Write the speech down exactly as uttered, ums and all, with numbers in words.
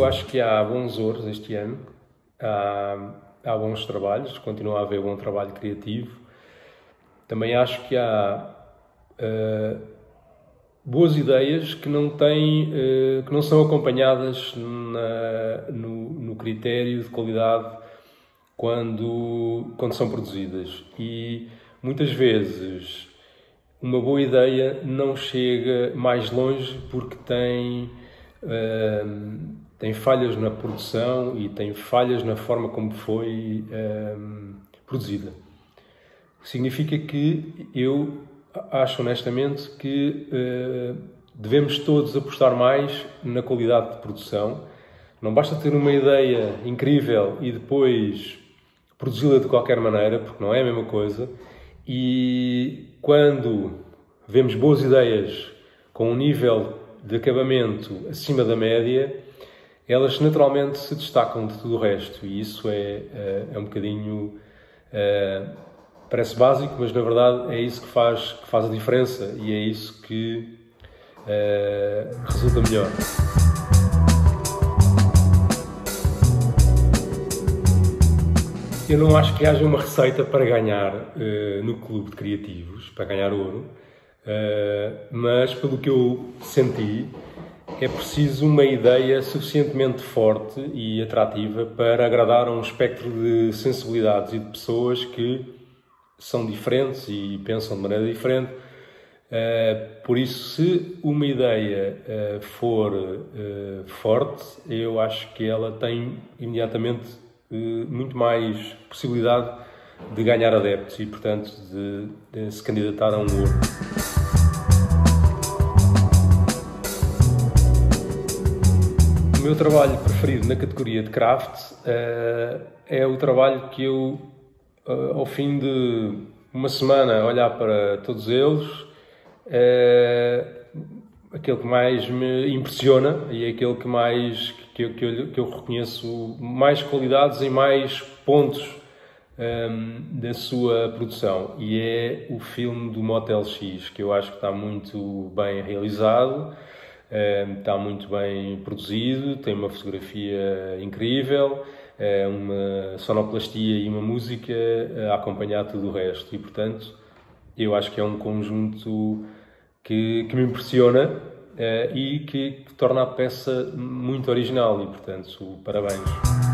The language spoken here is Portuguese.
eu acho que há bons ouros este ano, há, há bons trabalhos, continua a haver bom trabalho criativo. Também acho que há uh, boas ideias que não, têm, uh, que não são acompanhadas na, no, no critério de qualidade quando, quando são produzidas. E muitas vezes uma boa ideia não chega mais longe porque tem, uh, tem falhas na produção e tem falhas na forma como foi uh, produzida. Significa que eu acho honestamente que uh, devemos todos apostar mais na qualidade de produção. Não basta ter uma ideia incrível e depois produzi-la de qualquer maneira, porque não é a mesma coisa. E quando vemos boas ideias com um nível de acabamento acima da média, elas naturalmente se destacam de tudo o resto. E isso é, é um bocadinho... Uh, parece básico, mas na verdade é isso que faz, que faz a diferença e é isso que uh, resulta melhor. Eu não acho que haja uma receita para ganhar uh, no clube de criativos, para ganhar ouro, uh, mas pelo que eu senti, é preciso uma ideia suficientemente forte e atrativa para agradar a um espectro de sensibilidades e de pessoas que são diferentes e pensam de maneira diferente. Uh, por isso, se uma ideia uh, for uh, forte, eu acho que ela tem imediatamente muito mais possibilidade de ganhar adeptos e, portanto, de, de se candidatar a um ouro. O meu trabalho preferido na categoria de craft uh, é o trabalho que eu, uh, ao fim de uma semana, olhar para todos eles, uh, aquele que mais me impressiona e é aquele que mais que eu, que eu, que eu reconheço mais qualidades e mais pontos um, da sua produção, e é o filme do Motel X, que eu acho que está muito bem realizado, um, está muito bem produzido, tem uma fotografia incrível, uma sonoplastia e uma música a acompanhar tudo o resto, e portanto eu acho que é um conjunto que, que me impressiona uh, e que, que torna a peça muito original e, portanto, parabéns.